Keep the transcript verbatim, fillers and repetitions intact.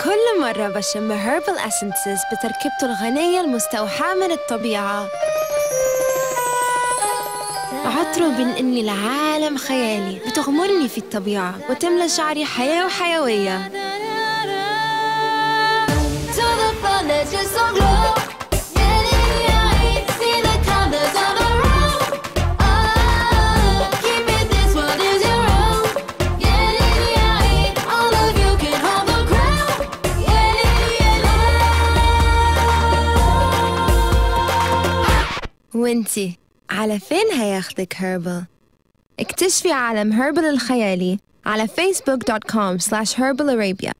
كل مرة بشم هيربل اسنسز بتركيبته الغنية المستوحاة من الطبيعة، عطره بينقلني لعالم خيالي، بتغمرني في الطبيعة وتملى شعري حياة وحيوية. وانتي على فين هياخدك هيربل؟ اكتشفي عالم هيربل الخيالي على فيسبوك دوت كوم سلاش هيربل أرابيا.